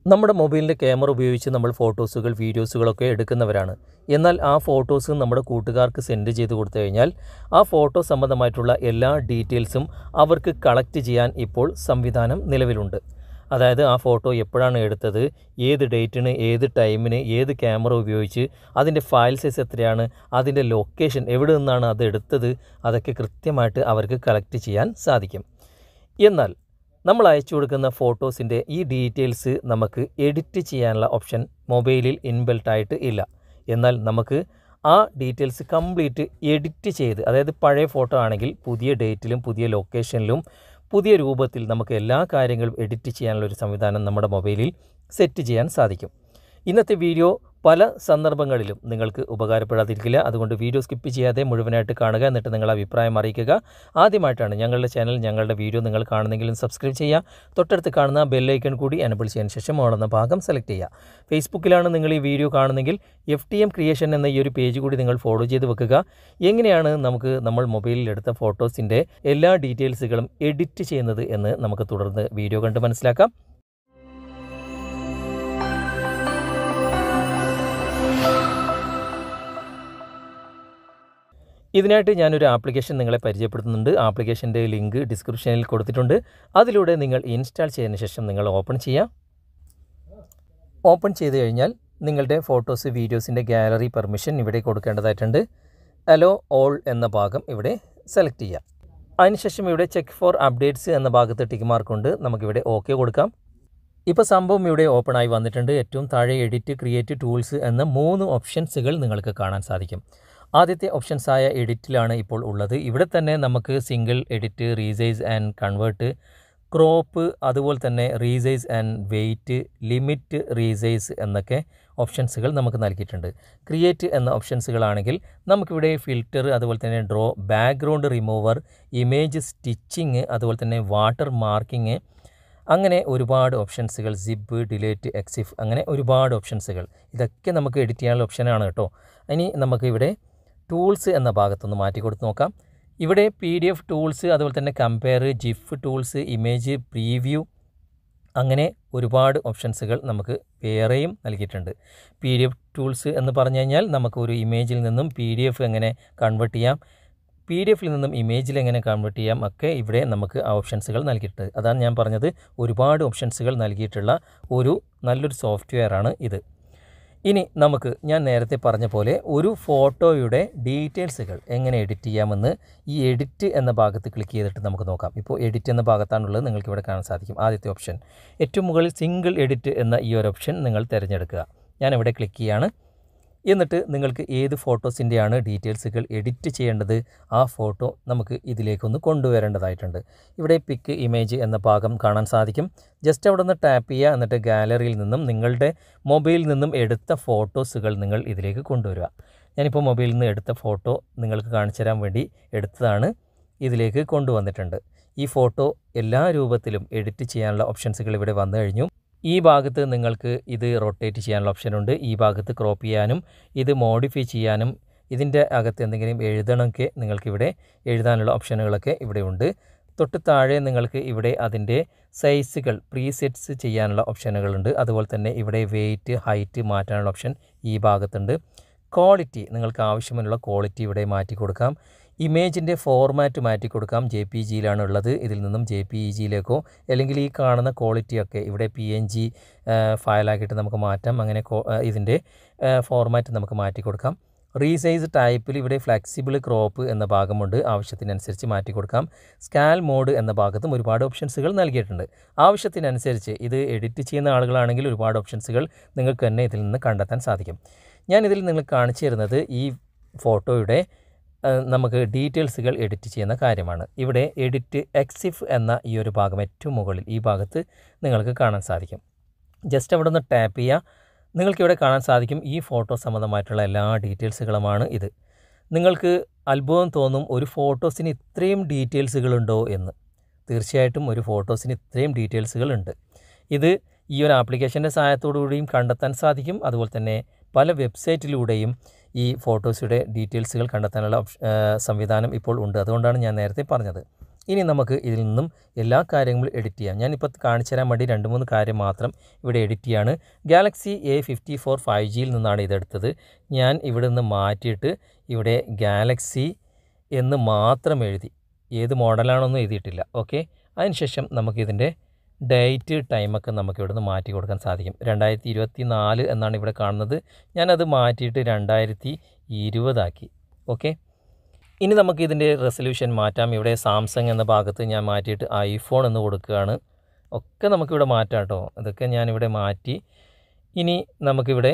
നമ്മുടെ മൊബൈലിൻ്റെ ക്യാമറ ഉപയോഗിച്ച് നമ്മൾ ഫോട്ടോസുകൾ വീഡിയോസുകളൊക്കെ എടുക്കുന്നവരാണ്. എന്നാൽ ആ ഫോട്ടോസ് നമ്മുടെ കൂട്ടുകാർക്ക് സെൻഡ് ചെയ്ത് കൊടുത്തു കഴിഞ്ഞാൽ ആ ഫോട്ടോ സംബന്ധമായിട്ടുള്ള എല്ലാ ഡീറ്റെയിൽസും അവർക്ക് കളക്ട് ചെയ്യാൻ ഇപ്പോൾ സംവിധാനം നിലവിലുണ്ട്. അതായത് ആ ഫോട്ടോ എപ്പോഴാണ് എടുത്തത്, ഏത് ഡേറ്റിന്, ഏത് ടൈമിന്, ഏത് ക്യാമറ ഉപയോഗിച്ച്, അതിൻ്റെ ഫയൽ സൈസ് എത്രയാണ്, അതിൻ്റെ ലൊക്കേഷൻ എവിടെ നിന്നാണ് അത് എടുത്തത്, അതൊക്കെ കൃത്യമായിട്ട് അവർക്ക് കളക്ട് ചെയ്യാൻ സാധിക്കും. എന്നാൽ നമ്മൾ അയച്ചു കൊടുക്കുന്ന ഫോട്ടോസിൻ്റെ ഈ ഡീറ്റെയിൽസ് നമുക്ക് എഡിറ്റ് ചെയ്യാനുള്ള ഓപ്ഷൻ മൊബൈലിൽ ഇൻബിൽട്ടായിട്ട് ഇല്ല. എന്നാൽ നമുക്ക് ആ ഡീറ്റെയിൽസ് കംപ്ലീറ്റ് എഡിറ്റ് ചെയ്ത്, അതായത് പഴയ ഫോട്ടോ ആണെങ്കിൽ പുതിയ ഡേറ്റിലും പുതിയ ലൊക്കേഷനിലും പുതിയ രൂപത്തിൽ നമുക്ക് എല്ലാ കാര്യങ്ങളും എഡിറ്റ് ചെയ്യാനുള്ളൊരു സംവിധാനം നമ്മുടെ മൊബൈലിൽ സെറ്റ് ചെയ്യാൻ സാധിക്കും. ഇന്നത്തെ വീഡിയോ പല സന്ദർഭങ്ങളിലും നിങ്ങൾക്ക് ഉപകാരപ്പെടാതിരിക്കില്ല. അതുകൊണ്ട് വീഡിയോ സ്കിപ്പ് ചെയ്യാതെ മുഴുവനായിട്ട് കാണുക, എന്നിട്ട് നിങ്ങളുടെ അഭിപ്രായം അറിയിക്കുക. ആദ്യമായിട്ടാണ് ഞങ്ങളുടെ ചാനൽ, ഞങ്ങളുടെ വീഡിയോ നിങ്ങൾ കാണുന്നെങ്കിലും സബ്സ്ക്രൈബ് ചെയ്യുക. തൊട്ടടുത്ത് കാണുന്ന ബെല്ലൈക്കൺ കൂടി എനബിൾ ചെയ്യാൻ ശേഷം ഓളുന്ന ഭാഗം സെലക്ട് ചെയ്യുക. ഫേസ്ബുക്കിലാണ് നിങ്ങൾ ഈ വീഡിയോ കാണുന്നെങ്കിൽ FTM ക്രിയേഷൻ എന്ന ഈ ഒരു പേജ് കൂടി നിങ്ങൾ ഫോളോ ചെയ്ത് വെക്കുക. എങ്ങനെയാണ് നമ്മൾ മൊബൈലിൽ എടുത്ത ഫോട്ടോസിൻ്റെ എല്ലാ ഡീറ്റെയിൽസുകളും എഡിറ്റ് ചെയ്യുന്നത് എന്ന് നമുക്ക് തുടർന്ന് വീഡിയോ കണ്ട് മനസ്സിലാക്കാം. ഇതിനായിട്ട് ഞാനൊരു ആപ്ലിക്കേഷൻ നിങ്ങളെ പരിചയപ്പെടുത്തുന്നുണ്ട്. ആപ്ലിക്കേഷൻ്റെ ലിങ്ക് ഡിസ്ക്രിപ്ഷനിൽ കൊടുത്തിട്ടുണ്ട്. അതിലൂടെ നിങ്ങൾ ഇൻസ്റ്റാൾ ചെയ്തതിന് ശേഷം നിങ്ങൾ ഓപ്പൺ ചെയ്യുക. ഓപ്പൺ ചെയ്ത് കഴിഞ്ഞാൽ നിങ്ങളുടെ ഫോട്ടോസ് വീഡിയോസിൻ്റെ ഗാലറി പെർമിഷൻ ഇവിടെ കൊടുക്കേണ്ടതായിട്ടുണ്ട്. അലോ ഓൾ എന്ന ഭാഗം ഇവിടെ സെലക്ട് ചെയ്യുക. അതിനുശേഷം ഇവിടെ ചെക്ക് ഫോർ അപ്ഡേറ്റ്സ് എന്ന ഭാഗത്ത് ടിക്ക് മാർക്കുണ്ട്, നമുക്കിവിടെ ഓക്കെ കൊടുക്കാം. ഇപ്പോൾ സംഭവം ഇവിടെ ഓപ്പൺ ആയി വന്നിട്ടുണ്ട്. ഏറ്റവും താഴെ എഡിറ്റ്, ക്രിയേറ്റ്, ടൂൾസ് എന്ന 3 ഓപ്ഷൻസുകൾ നിങ്ങൾക്ക് കാണാൻ സാധിക്കും. ആദ്യത്തെ ഓപ്ഷൻസായ എഡിറ്റിലാണ് ഇപ്പോൾ ഉള്ളത്. ഇവിടെ തന്നെ നമുക്ക് single edit, resize and convert, crop, അതുപോലെ തന്നെ resize and weight, limit resize എന്നൊക്കെ ഓപ്ഷൻസുകൾ നമുക്ക് നൽകിയിട്ടുണ്ട്. ക്രിയേറ്റ് എന്ന ഓപ്ഷൻസുകളാണെങ്കിൽ നമുക്കിവിടെ ഫിൽറ്റർ, അതുപോലെ തന്നെ draw, background remover, image stitching, അതുപോലെ തന്നെ വാട്ടർ മാർക്കിങ്, അങ്ങനെ ഒരുപാട് ഓപ്ഷൻസുകൾ, സിപ്പ്, ഡിലേറ്റ്, എക്സിഫ്, അങ്ങനെ ഒരുപാട് ഓപ്ഷൻസുകൾ. ഇതൊക്കെ നമുക്ക് എഡിറ്റ് ചെയ്യാനുള്ള ഓപ്ഷനാണ് കേട്ടോ. ഇനി നമുക്കിവിടെ ടൂൾസ് എന്ന ഭാഗത്തൊന്ന് മാറ്റി കൊടുത്ത് നോക്കാം. ഇവിടെ PDF ടൂൾസ്, അതുപോലെ തന്നെ compare, GIF tools, image preview, അങ്ങനെ ഒരുപാട് ഓപ്ഷൻസുകൾ നമുക്ക് വേറെയും നൽകിയിട്ടുണ്ട്. PDF ടൂൾസ് എന്ന് പറഞ്ഞു കഴിഞ്ഞാൽ നമുക്ക് ഒരു ഇമേജിൽ നിന്നും PDF എങ്ങനെ കൺവേർട്ട് ചെയ്യാം, PDF നിന്നും ഇമേജിൽ എങ്ങനെ കൺവേർട്ട് ചെയ്യാം, ഒക്കെ ഇവിടെ നമുക്ക് ആ ഓപ്ഷൻസുകൾ നൽകിയിട്ടുണ്ട്. അതാണ് ഞാൻ പറഞ്ഞത്, ഒരുപാട് ഓപ്ഷൻസുകൾ നൽകിയിട്ടുള്ള ഒരു നല്ലൊരു സോഫ്റ്റ്വെയറാണ് ഇത്. ഇനി നമുക്ക് ഞാൻ നേരത്തെ പറഞ്ഞ പോലെ ഒരു ഫോട്ടോയുടെ ഡീറ്റെയിൽസുകൾ എങ്ങനെ എഡിറ്റ് ചെയ്യാമെന്ന് ഈ എഡിറ്റ് എന്ന ഭാഗത്ത് ക്ലിക്ക് ചെയ്തിട്ട് നമുക്ക് നോക്കാം. ഇപ്പോൾ എഡിറ്റ് എന്ന ഭാഗത്താണുള്ളത്, നിങ്ങൾക്കിവിടെ കാണാൻ സാധിക്കും. ആദ്യത്തെ ഓപ്ഷൻ ഏറ്റവും മുകളിൽ സിംഗിൾ എഡിറ്റ് എന്ന ഈ ഒരു ഓപ്ഷൻ നിങ്ങൾ തിരഞ്ഞെടുക്കുക. ഞാനിവിടെ ക്ലിക്ക് ചെയ്യാണ്. എന്നിട്ട് നിങ്ങൾക്ക് ഏത് ഫോട്ടോസിൻ്റെയാണ് ഡീറ്റെയിൽസുകൾ എഡിറ്റ് ചെയ്യേണ്ടത്, ആ ഫോട്ടോ നമുക്ക് ഇതിലേക്കൊന്ന് കൊണ്ടുവരേണ്ടതായിട്ടുണ്ട്. ഇവിടെ പിക്ക് ഇമേജ് എന്ന ഭാഗം കാണാൻ സാധിക്കും. ജസ്റ്റ് അവിടെ നിന്ന് ടാപ്പ് ചെയ്യുക, എന്നിട്ട് ഗാലറിയിൽ നിന്നും നിങ്ങളുടെ മൊബൈലിൽ നിന്നും എടുത്ത ഫോട്ടോസുകൾ നിങ്ങൾ ഇതിലേക്ക് കൊണ്ടുവരിക. ഞാനിപ്പോൾ മൊബൈലിൽ നിന്ന് എടുത്ത ഫോട്ടോ നിങ്ങൾക്ക് കാണിച്ചു തരാൻ വേണ്ടി എടുത്തതാണ്, ഇതിലേക്ക് കൊണ്ടുവന്നിട്ടുണ്ട്. ഈ ഫോട്ടോ എല്ലാ രൂപത്തിലും എഡിറ്റ് ചെയ്യാനുള്ള ഓപ്ഷൻസുകൾ ഇവിടെ വന്നു കഴിഞ്ഞു. ഈ ഭാഗത്ത് നിങ്ങൾക്ക് ഇത് റൊട്ടേറ്റ് ചെയ്യാനുള്ള ഓപ്ഷനുണ്ട്. ഈ ഭാഗത്ത് ക്രോപ്പ് ചെയ്യാനും ഇത് മോഡിഫൈ ചെയ്യാനും ഇതിൻ്റെ അകത്ത് എന്തെങ്കിലും എഴുതണമെങ്കിൽ നിങ്ങൾക്കിവിടെ എഴുതാനുള്ള ഓപ്ഷനുകളൊക്കെ ഇവിടെ ഉണ്ട്. തൊട്ട് താഴെ നിങ്ങൾക്ക് ഇവിടെ അതിൻ്റെ സൈസുകൾ പ്രീസെറ്റ്സ് ചെയ്യാനുള്ള ഓപ്ഷനുകളുണ്ട്. അതുപോലെ തന്നെ ഇവിടെ വെയ്റ്റ്, ഹൈറ്റ് മാറ്റാനുള്ള ഓപ്ഷൻ ഈ ഭാഗത്തുണ്ട്. ക്വാളിറ്റി, നിങ്ങൾക്ക് ആവശ്യമുള്ള ക്വാളിറ്റി ഇവിടെ മാറ്റി കൊടുക്കാം. ഇമേജിൻ്റെ ഫോർമാറ്റ് മാറ്റി കൊടുക്കാം. JPGയിലാണ് ഉള്ളത്, ഇതിൽ നിന്നും JPEGയിലേക്കോ അല്ലെങ്കിൽ ഈ കാണുന്ന ക്വാളിറ്റിയൊക്കെ ഇവിടെ PNG ഫയലാക്കിയിട്ട് നമുക്ക് മാറ്റാം. അങ്ങനെ ഇതിൻ്റെ ഫോർമാറ്റ് നമുക്ക് മാറ്റി കൊടുക്കാം. റീസൈസ് ടൈപ്പിൽ ഇവിടെ ഫ്ലെക്സിബിൾ ക്രോപ്പ് എന്ന ഭാഗമുണ്ട്, ആവശ്യത്തിനനുസരിച്ച് മാറ്റി കൊടുക്കാം. സ്കാൻ മോഡ് എന്ന ഭാഗത്തും ഒരുപാട് ഓപ്ഷൻസുകൾ നൽകിയിട്ടുണ്ട്. ആവശ്യത്തിനനുസരിച്ച് ഇത് എഡിറ്റ് ചെയ്യുന്ന ആളുകളാണെങ്കിൽ ഒരുപാട് ഓപ്ഷൻസുകൾ നിങ്ങൾക്ക് തന്നെ ഇതിൽ നിന്ന് കണ്ടെത്താൻ സാധിക്കും. ഞാനിതിൽ നിങ്ങൾക്ക് കാണിച്ചു തരുന്നത് ഈ ഫോട്ടോയുടെ നമുക്ക് ഡീറ്റെയിൽസുകൾ എഡിറ്റ് ചെയ്യുന്ന കാര്യമാണ്. ഇവിടെ എഡിറ്റ് എക്സിഫ് എന്ന ഈ ഒരു ഭാഗം ഏറ്റവും മുകളിൽ ഈ ഭാഗത്ത് നിങ്ങൾക്ക് കാണാൻ സാധിക്കും. ജസ്റ്റ് അവിടെ നിന്ന് ടാപ്പ് ചെയ്യുക. നിങ്ങൾക്കിവിടെ കാണാൻ സാധിക്കും ഈ ഫോട്ടോ സംബന്ധമായിട്ടുള്ള എല്ലാ ഡീറ്റെയിൽസുകളുമാണ് ഇത്. നിങ്ങൾക്ക് അത്ഭുതം തോന്നും, ഒരു ഫോട്ടോസിന് ഇത്രയും ഡീറ്റെയിൽസുകളുണ്ടോ എന്ന്. തീർച്ചയായിട്ടും ഒരു ഫോട്ടോസിന് ഇത്രയും ഡീറ്റെയിൽസുകളുണ്ട്. ഇത് ഈ ഒരു ആപ്ലിക്കേഷൻ്റെ സഹായത്തോടുകൂടിയും കണ്ടെത്താൻ സാധിക്കും. അതുപോലെ തന്നെ പല വെബ്സൈറ്റിലൂടെയും ഈ ഫോട്ടോസിൻ്റെ ഡീറ്റെയിൽസുകൾ കണ്ടെത്താനുള്ള സംവിധാനം ഇപ്പോൾ ഉണ്ട്. അതുകൊണ്ടാണ് ഞാൻ നേരത്തെ പറഞ്ഞത്. ഇനി നമുക്ക് ഇതിൽ നിന്നും എല്ലാ കാര്യങ്ങളും എഡിറ്റ് ചെയ്യാം. ഞാനിപ്പോൾ കാണിച്ചു തരാൻ വേണ്ടി 2-3 കാര്യം മാത്രം ഇവിടെ എഡിറ്റ് ചെയ്യാണ്. ഗാലക്സി A54 5Gയിൽ നിന്നാണ് ഇതെടുത്തത്. ഞാൻ ഇവിടെ നിന്ന് മാറ്റിയിട്ട് ഇവിടെ ഗാലക്സി എന്ന് മാത്രം എഴുതി, ഏത് മോഡലാണെന്നും എഴുതിയിട്ടില്ല. ഓക്കെ, അതിനുശേഷം നമുക്കിതിൻ്റെ ഡേറ്റ് ടൈമൊക്കെ നമുക്ക് ഇവിടെ നിന്ന് മാറ്റി കൊടുക്കാൻ സാധിക്കും. 2024 എന്നാണ് ഇവിടെ കാണുന്നത്. ഞാനത് മാറ്റിയിട്ട് 2020 ആക്കി. ഓക്കെ, ഇനി നമുക്ക് ഇതിൻ്റെ റെസൊല്യൂഷൻ മാറ്റാം. ഇവിടെ സാംസങ് എന്ന ഭാഗത്ത് ഞാൻ മാറ്റിയിട്ട് ഐഫോൺ എന്ന് കൊടുക്കുകയാണ്. ഒക്കെ നമുക്കിവിടെ മാറ്റാം കേട്ടോ. ഇതൊക്കെ ഞാനിവിടെ മാറ്റി. ഇനി നമുക്കിവിടെ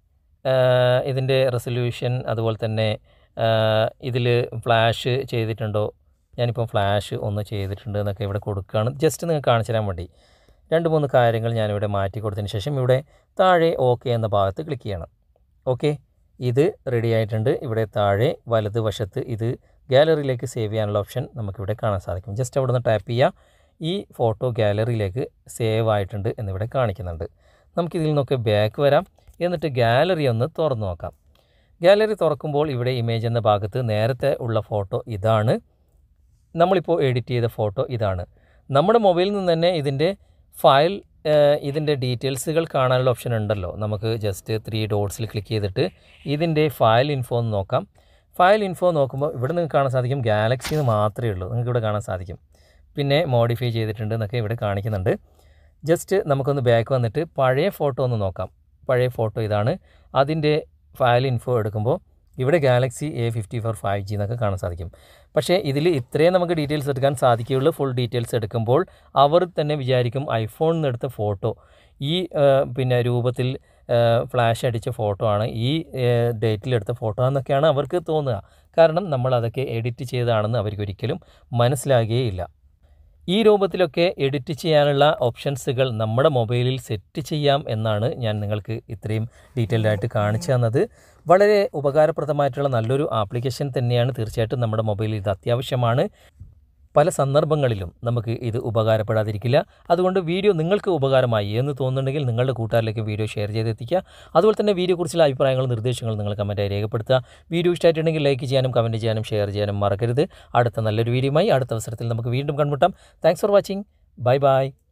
ഇതിൻ്റെ റെസൊല്യൂഷൻ, അതുപോലെ തന്നെ ഇതിൽ ഫ്ലാഷ് ചെയ്തിട്ടുണ്ടോ, ഞാനിപ്പോൾ ഫ്ലാഷ് ഒന്ന് ചെയ്തിട്ടുണ്ട് എന്നൊക്കെ ഇവിടെ കൊടുക്കുകയാണ്. ജസ്റ്റ് നിങ്ങൾക്ക് കാണിച്ചു തരാൻ വേണ്ടി 2-3 കാര്യങ്ങൾ ഞാനിവിടെ മാറ്റി കൊടുത്തതിന് ശേഷം ഇവിടെ താഴെ ഓക്കെ എന്ന ഭാഗത്ത് ക്ലിക്ക് ചെയ്യണം. ഓക്കെ, ഇത് റെഡി ആയിട്ടുണ്ട്. ഇവിടെ താഴെ വലതുവശത്ത് ഇത് ഗാലറിയിലേക്ക് സേവ് ചെയ്യാനുള്ള ഓപ്ഷൻ നമുക്കിവിടെ കാണാൻ സാധിക്കും. ജസ്റ്റ് അവിടെ നിന്ന് ടാപ്പ് ചെയ്യുക. ഈ ഫോട്ടോ ഗാലറിയിലേക്ക് സേവ് ആയിട്ടുണ്ട് എന്നിവിടെ കാണിക്കുന്നുണ്ട്. നമുക്കിതിൽ നിന്നൊക്കെ ബാക്ക് വരാം. എന്നിട്ട് ഗാലറി ഒന്ന് തുറന്നു നോക്കാം. ഗാലറി തുറക്കുമ്പോൾ ഇവിടെ ഇമേജ് എന്ന ഭാഗത്ത് നേരത്തെ ഉള്ള ഫോട്ടോ ഇതാണ്. നമ്മളിപ്പോൾ എഡിറ്റ് ചെയ്ത ഫോട്ടോ ഇതാണ്. നമ്മുടെ മൊബൈലിൽ നിന്ന് തന്നെ ഇതിൻ്റെ ഫയൽ, ഇതിൻ്റെ ഡീറ്റെയിൽസുകൾ കാണാനുള്ള ഓപ്ഷൻ ഉണ്ടല്ലോ. നമുക്ക് ജസ്റ്റ് 3 ഡോട്ട്സിൽ ക്ലിക്ക് ചെയ്തിട്ട് ഇതിൻ്റെ ഫയൽ ഇൻഫോ എന്ന് നോക്കാം. ഫയൽ ഇൻഫോ നോക്കുമ്പോൾ ഇവിടെ നിങ്ങൾക്ക് കാണാൻ സാധിക്കും ഗാലക്സി എന്ന് മാത്രമേ ഉള്ളൂ. നിങ്ങൾക്ക് ഇവിടെ കാണാൻ സാധിക്കും. പിന്നെ മോഡിഫൈ ചെയ്തിട്ടുണ്ട് എന്നൊക്കെ ഇവിടെ കാണിക്കുന്നുണ്ട്. ജസ്റ്റ് നമുക്കൊന്ന് ബാക്ക് വന്നിട്ട് പഴയ ഫോട്ടോ ഒന്ന് നോക്കാം. പഴയ ഫോട്ടോ ഇതാണ്. അതിൻ്റെ ഫയൽ ഇൻഫോ എടുക്കുമ്പോൾ ഇവിടെ ഗാലക്സി A54 5G എന്നൊക്കെ കാണാൻ സാധിക്കും. പക്ഷേ ഇതിൽ ഇത്രയും നമുക്ക് ഡീറ്റെയിൽസ് എടുക്കാൻ സാധിക്കുകയുള്ളൂ. ഫുൾ ഡീറ്റെയിൽസ് എടുക്കുമ്പോൾ അവർ തന്നെ വിചാരിക്കും ഐഫോണിൽ നിന്ന് എടുത്ത ഫോട്ടോ ഈ പിന്നെ രൂപത്തിൽ ഫ്ലാഷ് അടിച്ച ഫോട്ടോ ആണ്, ഈ ഡേറ്റിലെടുത്ത ഫോട്ടോ എന്നൊക്കെയാണ് അവർക്ക് തോന്നുക. കാരണം നമ്മൾ അതൊക്കെ എഡിറ്റ് ചെയ്തതാണെന്ന് അവർക്കൊരിക്കലും മനസ്സിലാകുകയില്ല. ഈ രൂപത്തിലൊക്കെ എഡിറ്റ് ചെയ്യാനുള്ള ഓപ്ഷൻസുകൾ നമ്മുടെ മൊബൈലിൽ സെറ്റ് ചെയ്യാം എന്നാണ് ഞാൻ നിങ്ങൾക്ക് ഇത്രയും ഡീറ്റെയിൽഡായിട്ട് കാണിച്ചു തന്നത്. വളരെ ഉപകാരപ്രദമായിട്ടുള്ള നല്ലൊരു ആപ്ലിക്കേഷൻ തന്നെയാണ്. തീർച്ചയായിട്ടും നമ്മുടെ മൊബൈലിൽ ഇത് അത്യാവശ്യമാണ്. പല സന്ദർഭങ്ങളിലും നമുക്ക് ഇത് ഉപകാരപ്പെടാതിരിക്കില്ല. അതുകൊണ്ട് വീഡിയോ നിങ്ങൾക്ക് ഉപകാരമായി എന്ന് തോന്നുന്നുണ്ടെങ്കിൽ നിങ്ങളുടെ കൂട്ടുകാരിലേക്ക് വീഡിയോ ഷെയർ ചെയ്തെത്തിക്കുക. അതുപോലെ തന്നെ വീഡിയോയെക്കുറിച്ചുള്ള അഭിപ്രായങ്ങളും നിർദ്ദേശങ്ങളും നിങ്ങൾ കമൻറ്റായി രേഖപ്പെടുത്തുക. വീഡിയോ ഇഷ്ടമായിട്ടുണ്ടെങ്കിൽ ലൈക്ക് ചെയ്യാനും കമൻറ്റ് ചെയ്യാനും ഷെയർ ചെയ്യാനും മറക്കരുത്. അടുത്ത നല്ലൊരു വീഡിയോയുമായി അടുത്ത അവസരത്തിൽ നമുക്ക് വീണ്ടും കണ്ടുമുട്ടാം. Thanks for watching. Bye by.